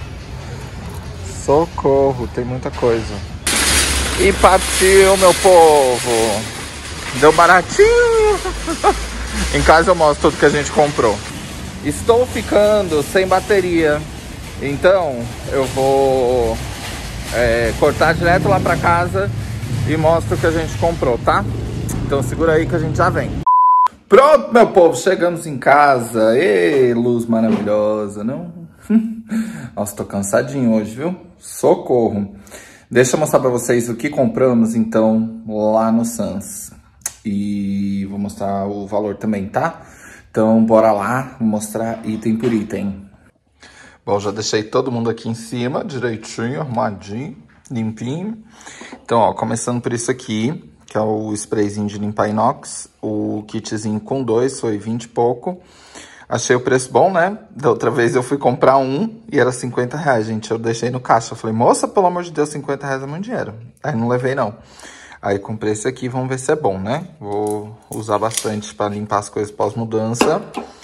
Socorro, tem muita coisa. E partiu, meu povo. Deu baratinho. Em casa eu mostro tudo que a gente comprou. Estou ficando sem bateria. Então eu vou cortar direto lá pra casa e mostro o que a gente comprou, tá? Então segura aí que a gente já vem. Pronto, meu povo, chegamos em casa. Ê, luz maravilhosa, não? Nossa, tô cansadinho hoje, viu? Socorro. Deixa eu mostrar pra vocês o que compramos, então, lá no Sam's. E vou mostrar o valor também, tá? Então, bora lá, vou mostrar item por item. Bom, já deixei todo mundo aqui em cima, direitinho, arrumadinho, limpinho. Então, ó, começando por isso aqui, que é o sprayzinho de limpar inox. O kitzinho com 2 foi 20 e pouco. Achei o preço bom, né? Da outra vez eu fui comprar um e era R$50, gente. Eu deixei no caixa. Eu falei, moça, pelo amor de Deus, R$50 é muito dinheiro. Aí não levei, não. Aí comprei esse aqui, vamos ver se é bom, né? Vou usar bastante para limpar as coisas pós-mudança.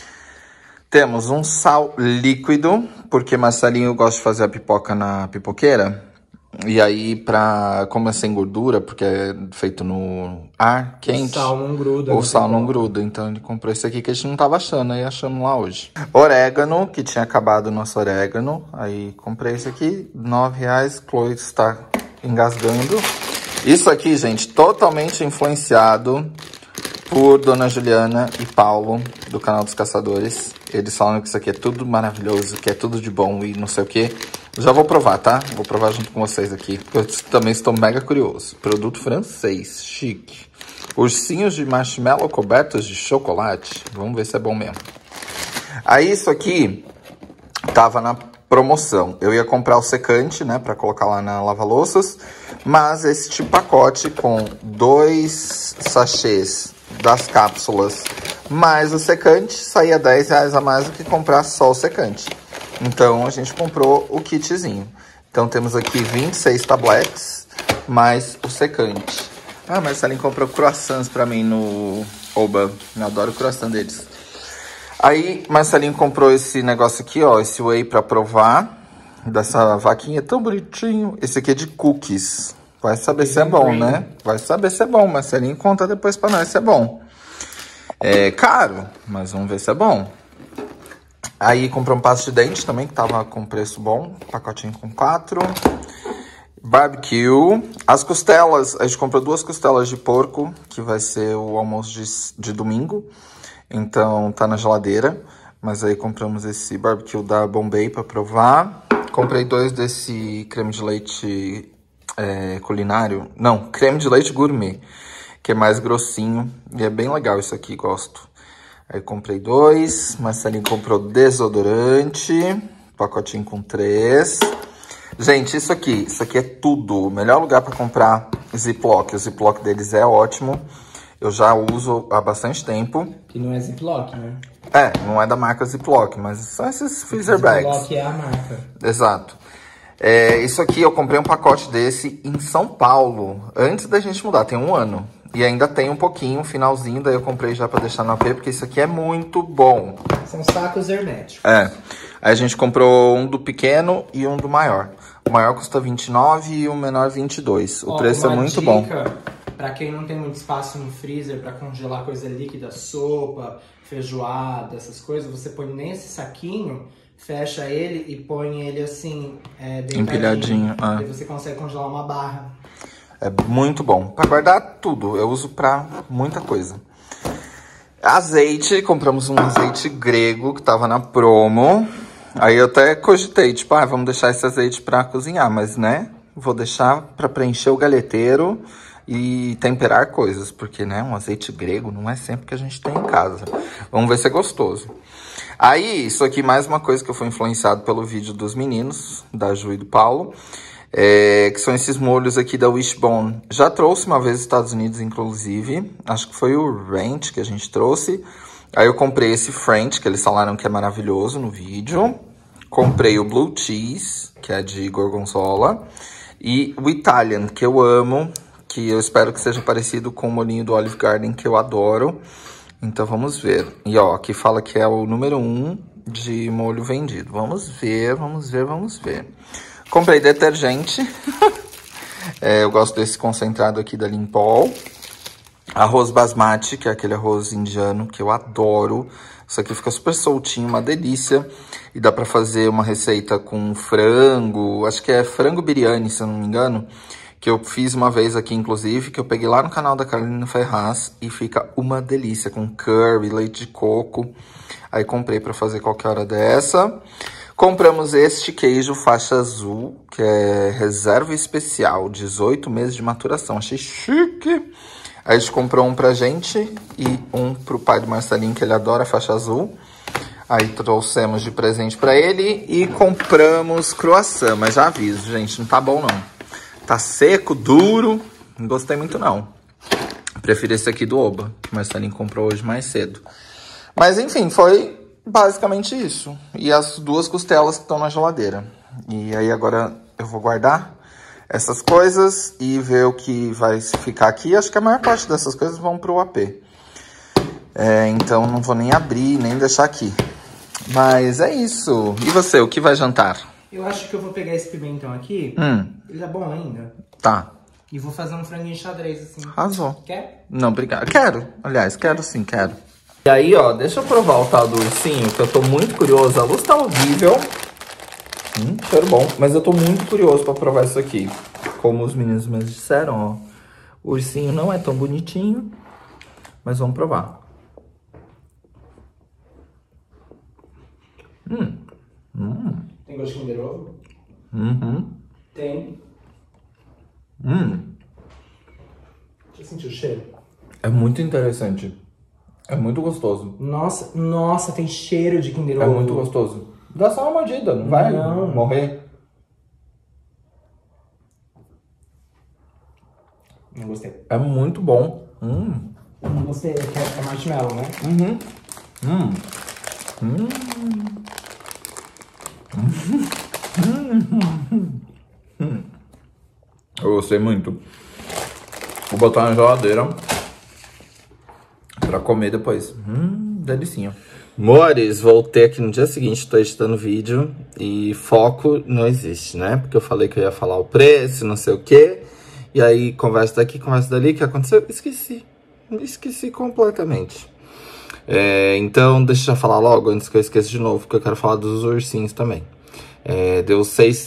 Temos um sal líquido, porque Marcelinho gosta de fazer a pipoca na pipoqueira. E aí, como é sem gordura, porque é feito no ar quente, o sal não gruda. O sal não gruda, então ele comprou esse aqui que a gente não tava achando, aí achamos lá hoje. Orégano, que tinha acabado o nosso orégano, aí comprei esse aqui, R$9, Chloe está engasgando. Isso aqui, gente, totalmente influenciado por Dona Juliana e Paulo, do canal dos Caçadores. Eles falam que isso aqui é tudo maravilhoso, que é tudo de bom e não sei o que. Já vou provar, tá? Vou provar junto com vocês aqui, porque eu também estou mega curioso. Produto francês, chique. Ursinhos de marshmallow cobertos de chocolate. Vamos ver se é bom mesmo. Aí isso aqui tava na promoção. Eu ia comprar o secante, né, pra colocar lá na lava-louças, mas este pacote com 2 sachês das cápsulas mais o secante saía R$10 a mais do que comprar só o secante. Então a gente comprou o kitzinho. Então temos aqui 26 tabletes mais o secante. Ah, Marcelinho comprou croissants pra mim no Oba. Eu adoro o croissant deles. Aí Marcelinho comprou esse negócio aqui, ó, esse whey pra provar. Dessa vaquinha tão bonitinho. Esse aqui é de cookies. Vai saber se é bom, né? Vai saber se é bom. Marcelinho conta depois pra nós se é bom. É caro, mas vamos ver se é bom. Aí comprou um pasta de dente também, que tava com preço bom. Pacotinho com 4. Barbecue. As costelas, a gente comprou 2 costelas de porco, que vai ser o almoço de domingo. Então tá na geladeira. Mas aí compramos esse barbecue da Bombay pra provar. Comprei 2 desse creme de leite culinário. Não, creme de leite gourmet, que é mais grossinho. E é bem legal isso aqui, gosto. Aí comprei 2. Marcelinho comprou desodorante. Pacotinho com 3. Gente, isso aqui é tudo. O melhor lugar para comprar Ziploc. O Ziploc deles é ótimo. Eu já uso há bastante tempo. Que não é Ziploc, né? Não é da marca Ziploc, mas são esses freezer bags. Ziploc é a marca. Exato. Isso aqui eu comprei um pacote desse em São Paulo, antes da gente mudar, tem 1 ano. E ainda tem um pouquinho, um finalzinho, daí eu comprei já pra deixar no AP, porque isso aqui é muito bom. São sacos herméticos. Aí a gente comprou um do pequeno e um do maior. O maior custa R$29 e o menor R$22. O preço é muito bom. Pra quem não tem muito espaço no freezer pra congelar coisa líquida, sopa, feijoada, essas coisas, você põe nesse saquinho, fecha ele e põe ele assim, empilhadinho. Aí você consegue congelar uma barra. É muito bom. Pra guardar tudo. Eu uso pra muita coisa. Azeite. Compramos um azeite grego que tava na promo. Aí eu até cogitei, tipo, vamos deixar esse azeite pra cozinhar. Mas, né, vou deixar pra preencher o galheteiro e temperar coisas. Porque, né, um azeite grego não é sempre que a gente tem em casa. Vamos ver se é gostoso. Aí, isso aqui mais uma coisa que eu fui influenciado pelo vídeo dos meninos, da Ju e do Paulo. Que são esses molhos aqui da Wishbone. Já trouxe uma vez nos Estados Unidos, inclusive. Acho que foi o Ranch que a gente trouxe. Aí eu comprei esse French, que eles falaram que é maravilhoso no vídeo. Comprei o Blue Cheese, que é de gorgonzola. E o Italian, que eu amo. Que eu espero que seja parecido com o molhinho do Olive Garden, que eu adoro. Então vamos ver. E ó, aqui fala que é o número 1 de molho vendido. Vamos ver, vamos ver, vamos ver. Comprei detergente. Eu gosto desse concentrado aqui da Limpol. Arroz basmati, que é aquele arroz indiano que eu adoro. Isso aqui fica super soltinho, uma delícia. E dá pra fazer uma receita com frango. Acho que é frango biryani, se eu não me engano. Que eu fiz uma vez aqui, inclusive, que eu peguei lá no canal da Carolina Ferraz. E fica uma delícia, com curry, leite de coco. Aí comprei pra fazer qualquer hora dessa. Compramos este queijo faixa azul, que é reserva especial, 18 meses de maturação. Achei chique. Aí a gente comprou um pra gente e um pro pai do Marcelinho, que ele adora faixa azul. Aí trouxemos de presente pra ele e compramos croissant. Mas já aviso, gente, não tá bom não. Tá seco, duro, não gostei muito não. Prefiro esse aqui do Oba, que o Marcelinho comprou hoje mais cedo. Mas enfim, foi basicamente isso. E as 2 costelas que estão na geladeira. E aí agora eu vou guardar essas coisas e ver o que vai ficar aqui. Acho que a maior parte dessas coisas vão pro AP. Então não vou nem abrir, nem deixar aqui. Mas é isso. E você, o que vai jantar? Eu acho que eu vou pegar esse pimentão aqui. Ele é bom ainda. Tá. E vou fazer um franguinho xadrez assim. Arrasou. Quer? Não, obrigado. Quero. Aliás, quero sim, quero. E aí, ó, deixa eu provar o tal do ursinho, que eu tô muito curioso. A luz tá horrível. Cheiro bom. Mas eu tô muito curioso pra provar isso aqui. Como os meninos me disseram, ó. O ursinho não é tão bonitinho. Mas vamos provar. Tem gosto de Kinder Ovo? Tem. Deixa eu sentir o cheiro. É muito interessante. É muito gostoso. Nossa, tem cheiro de Kinder Ovo. É muito gostoso. Dá só uma mordida, não vai morrer. Não gostei. É muito bom. Não gostei, é marshmallow, né? Eu gostei muito. Vou botar na geladeira pra comer depois. Delicinha. Amores, voltei aqui no dia seguinte, tô editando vídeo e foco não existe, né? Porque eu falei que eu ia falar o preço, não sei o quê. E aí, conversa daqui, conversa dali, o que aconteceu? Esqueci completamente. Então, deixa eu já falar logo, antes que eu esqueça de novo, porque eu quero falar dos ursinhos também. Deu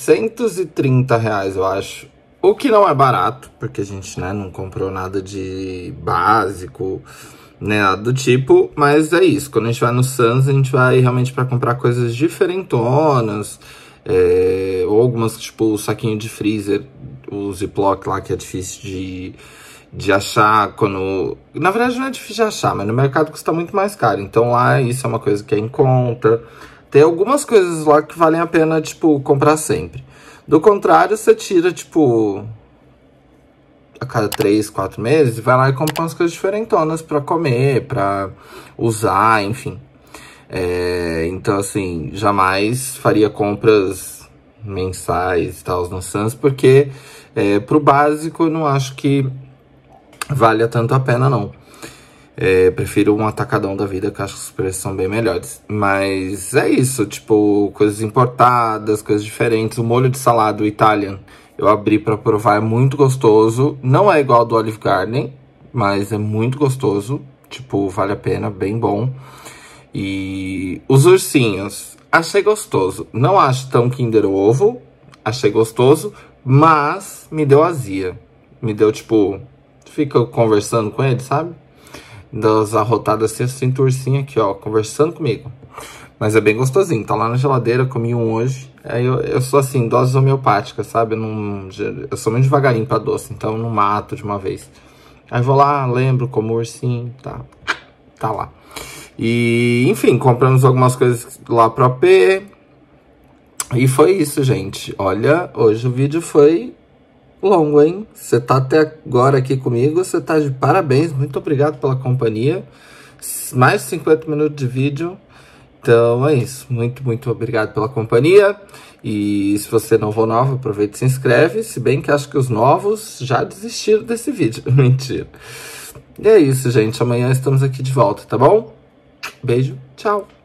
R$630, eu acho. O que não é barato, porque a gente, né, não comprou nada de básico, né, nada do tipo. Mas é isso, quando a gente vai no Sam's, a gente vai realmente pra comprar coisas diferentonas. Ou algumas, tipo, o saquinho de freezer, o Ziploc lá, que é difícil de achar quando... Na verdade não é difícil de achar, mas no mercado custa muito mais caro. Então lá isso é uma coisa que é em conta. Tem algumas coisas lá que valem a pena, tipo, comprar sempre. Do contrário, você tira, tipo, a cada 3, 4 meses, vai lá e compra umas coisas diferentonas pra comer, pra usar, enfim. Então, assim, jamais faria compras mensais e tal no Sam's, porque pro básico eu não acho que valha tanto a pena, não. Prefiro um atacadão da vida, que eu acho que os preços são bem melhores. Mas é isso, tipo, coisas importadas, coisas diferentes. O molho de salada, o Italian, eu abri pra provar, é muito gostoso. Não é igual ao do Olive Garden, mas é muito gostoso. Tipo, vale a pena, bem bom. E os ursinhos, achei gostoso. Não acho tão Kinder Ovo, achei gostoso, mas me deu azia. Me deu, tipo, fica conversando com ele, sabe? Das arrotadas assim, eu sinto o ursinho aqui, ó, conversando comigo. Mas é bem gostosinho, tá lá na geladeira, comi um hoje. Aí eu sou assim, doses homeopáticas, sabe? Eu sou muito devagarinho pra doce, então eu não mato de uma vez. Aí vou lá, lembro como o ursinho, tá lá. E, enfim, compramos algumas coisas lá pro AP. E foi isso, gente. Olha, hoje o vídeo foi longo, hein? Você tá até agora aqui comigo, você tá de parabéns, muito obrigado pela companhia. Mais de 50 minutos de vídeo. Então é isso, muito obrigado pela companhia. E se você é novo ou nova, aproveita e se inscreve. Se bem que acho que os novos já desistiram desse vídeo. Mentira. E é isso, gente. Amanhã estamos aqui de volta, tá bom? Beijo, tchau.